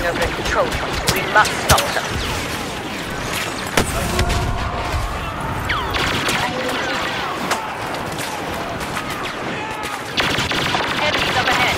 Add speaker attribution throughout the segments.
Speaker 1: taking over a control point. We must stop them. Enemies up ahead.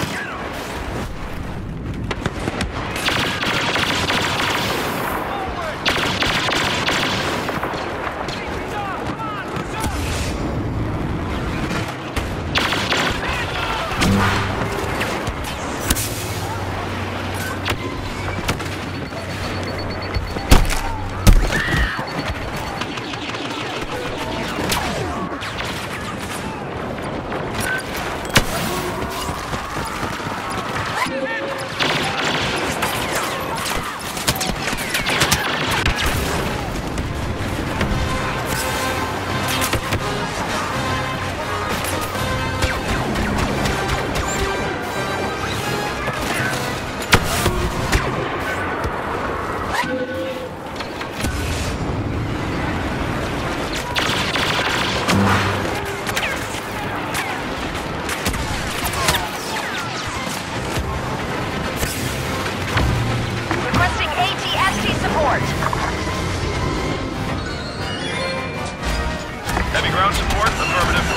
Speaker 2: Heavy ground support, affirmative.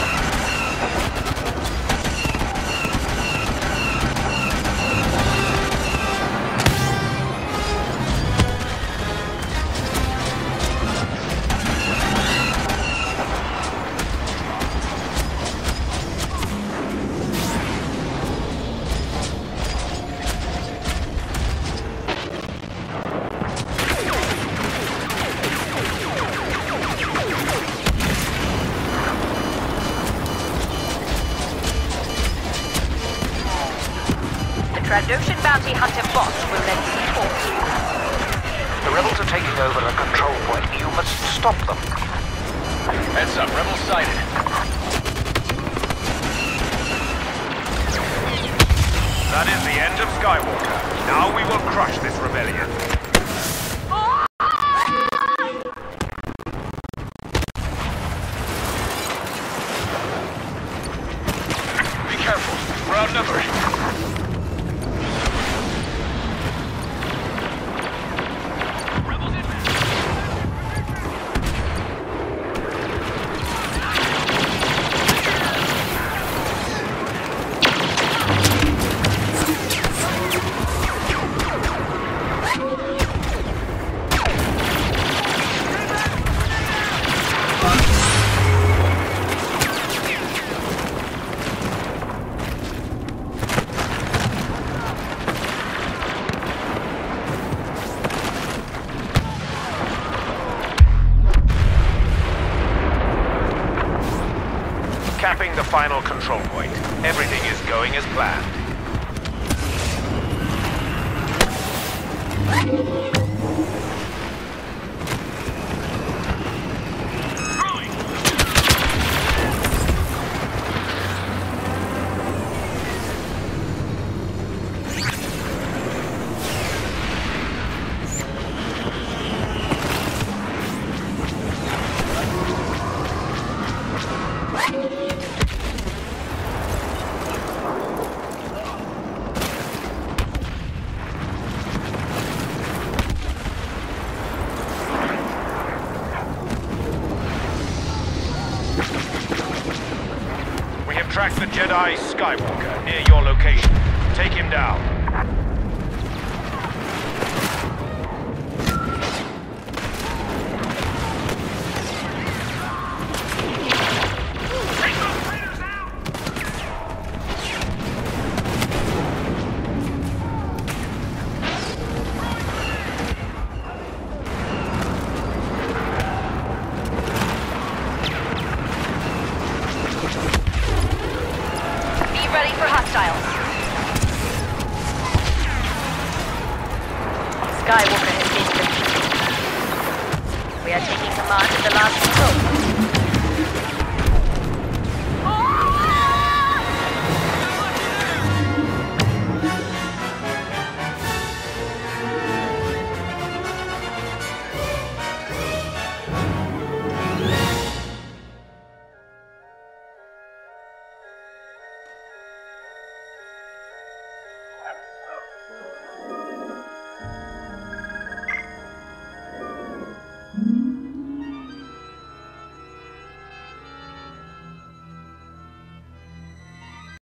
Speaker 1: Trandoshan bounty hunter boss will lend support.
Speaker 3: The rebels are taking over a control point. You must stop them.
Speaker 2: Heads up, rebels sighted. That is the end of Skywalker. Now we will crush this rebellion. Be careful, we're outnumbered. Capping the final control point. Everything is going as planned. Track the Jedi Skywalker near your location. Take him down.
Speaker 1: Ready for hostiles. Skywalker